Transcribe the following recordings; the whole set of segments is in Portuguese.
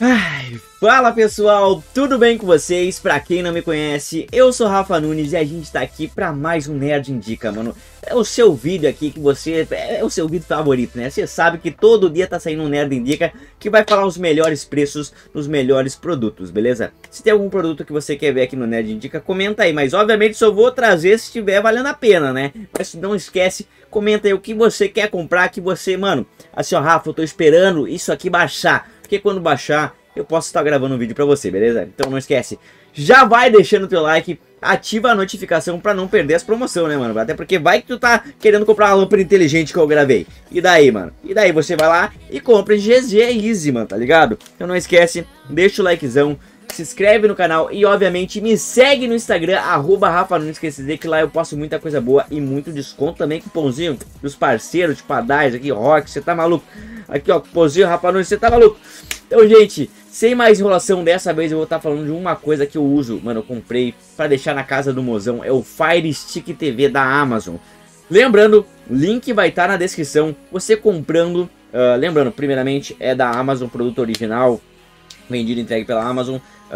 Ai, fala pessoal, tudo bem com vocês? Pra quem não me conhece, eu sou Rafa Nunes e a gente tá aqui pra mais um Nerd Indica, mano. É o seu vídeo aqui que você... é o seu vídeo favorito, né? Você sabe que todo dia tá saindo um Nerd Indica que vai falar os melhores preços dos melhores produtos, beleza? Se tem algum produto que você quer ver aqui no Nerd Indica, comenta aí. Mas obviamente só vou trazer se estiver valendo a pena, né? Mas não esquece, comenta aí o que você quer comprar, que você, mano... Assim, ó, Rafa, eu tô esperando isso aqui baixar. Porque quando baixar, eu posso estar gravando um vídeo pra você, beleza? Então não esquece, já vai deixando o teu like, ativa a notificação pra não perder as promoções, né, mano? Até porque vai que tu tá querendo comprar uma lâmpada inteligente que eu gravei. E daí, mano? E daí você vai lá e compra GG Easy, mano, tá ligado? Então não esquece, deixa o likezão, se inscreve no canal e obviamente me segue no Instagram, @RafaNunes, que lá eu posto muita coisa boa e muito desconto também, cupomzinho dos parceiros, tipo a Dais aqui, Rock, você tá maluco? Aqui ó, cupomzinho, Rafa Nunes, você tá maluco? Então gente, sem mais enrolação, dessa vez eu vou estar falando de uma coisa que eu uso, mano, eu comprei pra deixar na casa do mozão, é o Fire Stick TV da Amazon. Lembrando, link vai estar na descrição, você comprando, lembrando, primeiramente é da Amazon, produto original, vendido e entregue pela Amazon.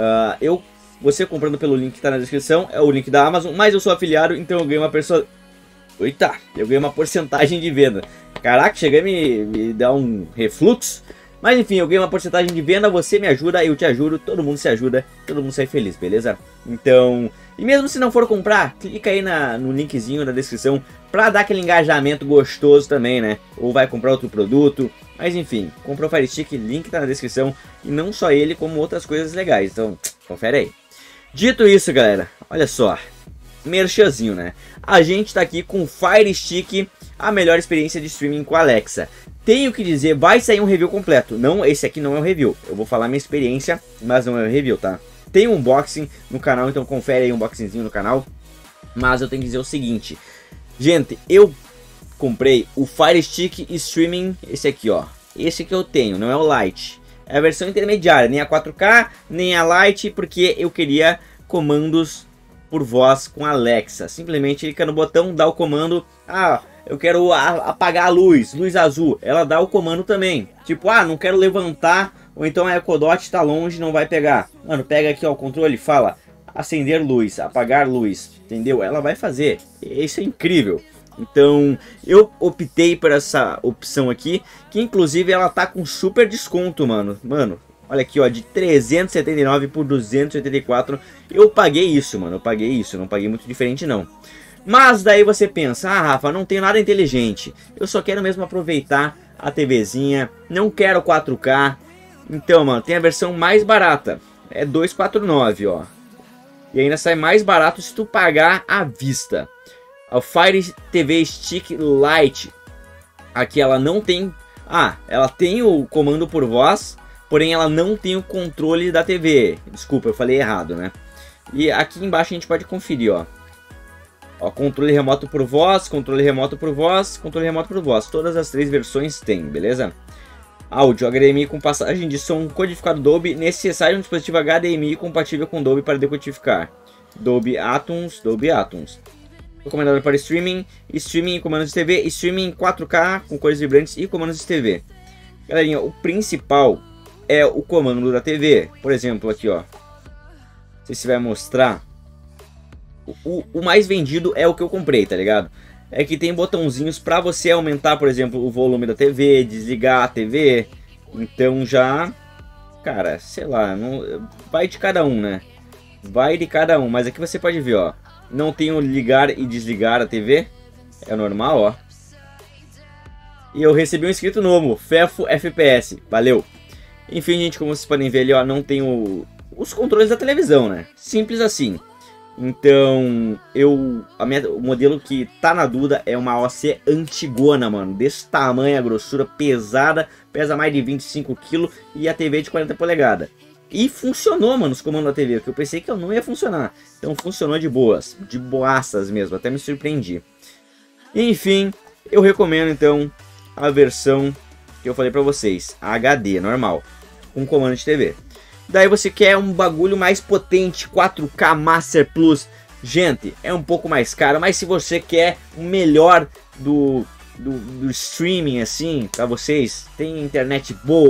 Você comprando pelo link que tá na descrição, é o link da Amazon, mas eu sou afiliado, então eu ganho uma pessoa... Eita, eu ganhei uma porcentagem de venda. Caraca, cheguei a me dar um refluxo. Mas enfim, eu ganhei uma porcentagem de venda, você me ajuda, eu te ajudo, todo mundo se ajuda, todo mundo sai feliz, beleza? Então, e mesmo se não for comprar, clica aí no linkzinho da descrição pra dar aquele engajamento gostoso também, né? Ou vai comprar outro produto, mas enfim, compra o Fire Stick, link tá na descrição. E não só ele, como outras coisas legais, então confere aí. Dito isso, galera, olha só, merchanzinho, né? A gente tá aqui com o Fire Stick, a melhor experiência de streaming com a Alexa. Tenho que dizer, vai sair um review completo. Não, esse aqui não é um review. Eu vou falar minha experiência, mas não é um review, tá? Tem um unboxing no canal, então confere aí um unboxingzinho no canal. Mas eu tenho que dizer o seguinte. Gente, eu comprei o Fire Stick Streaming, esse aqui, ó. Esse que eu tenho, não é o Lite. É a versão intermediária, nem a 4K, nem a Lite, porque eu queria comandos por voz com a Alexa. Simplesmente clica no botão, dá o comando. Ah, eu quero apagar a luz, luz azul. Ela dá o comando também. Tipo, ah, não quero levantar. Ou então a Echo Dot tá longe, não vai pegar. Mano, pega aqui ó, o controle, fala acender luz, apagar luz. Entendeu? Ela vai fazer. Isso é incrível. Então, eu optei por essa opção aqui. Que inclusive ela tá com super desconto, mano. Mano, olha aqui ó, de 379 por 284. Eu paguei isso, mano. Eu paguei isso, não paguei muito diferente não. Mas daí você pensa, ah Rafa, não tenho nada inteligente, eu só quero mesmo aproveitar a TVzinha, não quero 4K. Então, mano, tem a versão mais barata, é 249, ó. E ainda sai mais barato se tu pagar à vista. A Fire TV Stick Lite, aqui ela não tem... Ah, ela tem o comando por voz, porém ela não tem o controle da TV. Desculpa, eu falei errado, né? E aqui embaixo a gente pode conferir, ó. Ó, controle remoto por voz, controle remoto por voz, controle remoto por voz. Todas as três versões tem, beleza? Áudio, HDMI com passagem de som codificado Dolby. Necessário um dispositivo HDMI compatível com Dolby para decodificar. Dolby Atmos, Dolby Atmos. Recomendado para streaming, streaming em comandos de TV, streaming em 4K com cores vibrantes e comandos de TV. Galerinha, o principal é o comando da TV. Por exemplo, aqui ó. Não sei se vai mostrar. O mais vendido é o que eu comprei, tá ligado? É que tem botãozinhos pra você aumentar, por exemplo, o volume da TV, desligar a TV. Então já... Cara, sei lá, não, vai de cada um, né? Vai de cada um, mas aqui você pode ver, ó. Não tem o ligar e desligar a TV. É normal, ó. E eu recebi um inscrito novo, Fefo FPS, valeu. Enfim, gente, como vocês podem ver ali, ó, não tem os controles da televisão, né? Simples assim. Então, o modelo que tá na dúvida é uma OC antigona, mano. Desse tamanho, a grossura pesada, pesa mais de 25 kg e a TV é de 40 polegadas. E funcionou, mano, os comandos da TV, que eu pensei que não ia funcionar. Então funcionou de boas, de boaças mesmo, até me surpreendi. Enfim, eu recomendo então a versão que eu falei pra vocês, a HD, normal, com comando de TV. Daí você quer um bagulho mais potente, 4K Master Plus. Gente, é um pouco mais caro, mas se você quer o melhor do streaming assim, pra vocês, tem internet boa,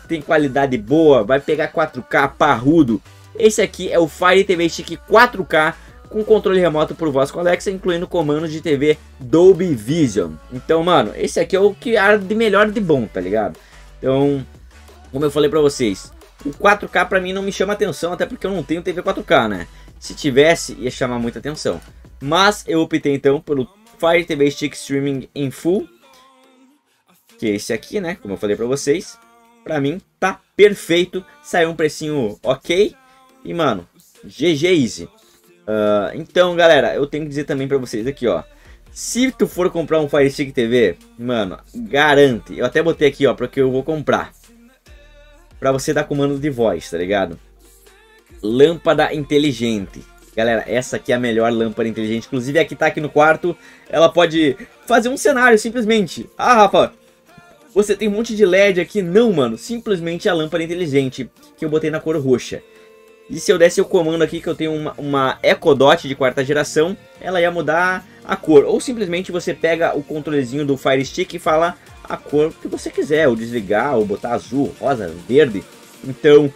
tem qualidade boa, vai pegar 4K parrudo. Esse aqui é o Fire TV Stick 4K com controle remoto por voz com Alexa, incluindo comandos de TV Dolby Vision. Então, mano, esse aqui é o que há de melhor de bom, tá ligado? Então, como eu falei pra vocês, o 4K pra mim não me chama atenção, até porque eu não tenho TV 4K, né? Se tivesse, ia chamar muita atenção. Mas eu optei então pelo Fire TV Stick Streaming em Full, que é esse aqui, né? Como eu falei pra vocês, pra mim tá perfeito, saiu um precinho ok. E, mano, GG Easy. Então, galera, eu tenho que dizer também pra vocês aqui, ó. Se tu for comprar um Fire Stick TV, mano, garante. Eu até botei aqui, ó, porque eu vou comprar. Pra você dar comando de voz, tá ligado? Lâmpada inteligente. Galera, essa aqui é a melhor lâmpada inteligente. Inclusive, aqui tá aqui no quarto. Ela pode fazer um cenário, simplesmente. Ah, Rafa, você tem um monte de LED aqui. Não, mano, simplesmente a lâmpada inteligente que eu botei na cor roxa. E se eu desse o comando aqui, que eu tenho uma Echo Dot de 4ª geração, ela ia mudar a cor. Ou simplesmente você pega o controlezinho do Fire Stick e fala a cor que você quiser. Ou desligar, ou botar azul, rosa, verde. Então,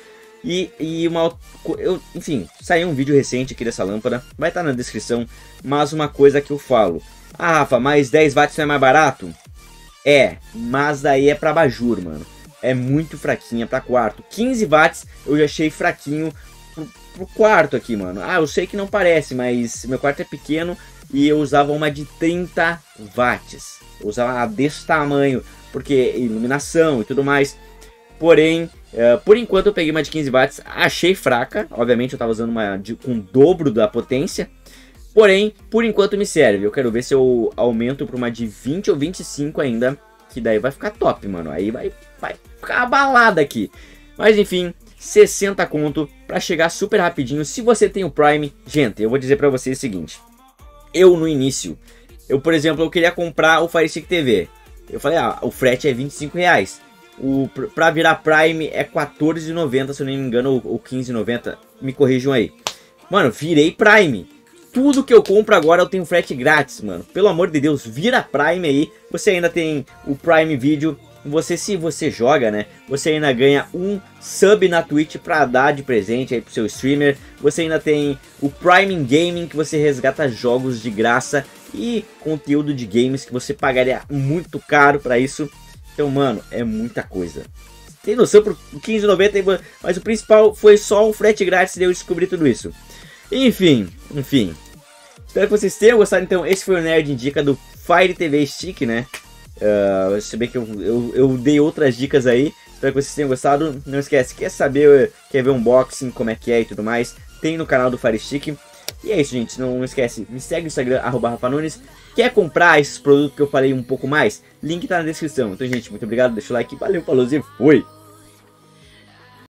enfim, saiu um vídeo recente aqui dessa lâmpada. Vai estar na descrição. Mas uma coisa que eu falo. Ah, Rafa, mas 10 watts não é mais barato? É, mas daí é pra abajur, mano. É muito fraquinha pra quarto. 15 watts eu já achei fraquinho pro quarto aqui, mano. Ah, eu sei que não parece, mas meu quarto é pequeno e eu usava uma de 30 watts. Eu usava uma desse tamanho, porque iluminação e tudo mais. Porém, por enquanto eu peguei uma de 15 watts, achei fraca. Obviamente eu tava usando uma com o dobro da potência. Porém, por enquanto me serve. Eu quero ver se eu aumento para uma de 20 ou 25 ainda, que daí vai ficar top, mano. Aí vai ficar abalada aqui. Mas enfim, 60 conto pra chegar super rapidinho. Se você tem o Prime, gente, eu vou dizer pra vocês o seguinte. Eu no início, por exemplo, eu queria comprar o Fire Stick TV. Eu falei, o frete é 25 reais. Pra virar Prime é 14,90, se eu não me engano, ou 15,90. Me corrijam aí. Mano, virei Prime. Tudo que eu compro agora eu tenho frete grátis, mano. Pelo amor de Deus, vira Prime aí. Você ainda tem o Prime Video. Se você joga, né? Você ainda ganha um sub na Twitch pra dar de presente aí pro seu streamer. Você ainda tem o Prime Gaming, que você resgata jogos de graça e conteúdo de games que você pagaria muito caro pra isso. Então, mano, é muita coisa. Tem noção por R$15,90, mas o principal foi só o frete grátis de eu descobrir tudo isso. Enfim. Espero que vocês tenham gostado. Então, esse foi o Nerd Indica do Fire TV Stick, né? Se bem que eu dei outras dicas aí. Espero que vocês tenham gostado. Não esquece, quer ver unboxing, como é que é e tudo mais, tem no canal do Fire Stick. E é isso, gente. Não esquece, me segue no Instagram, @RafaNunes. Quer comprar esses produtos que eu falei um pouco mais? Link tá na descrição. Então, gente, muito obrigado. Deixa o like. Valeu, falou e fui!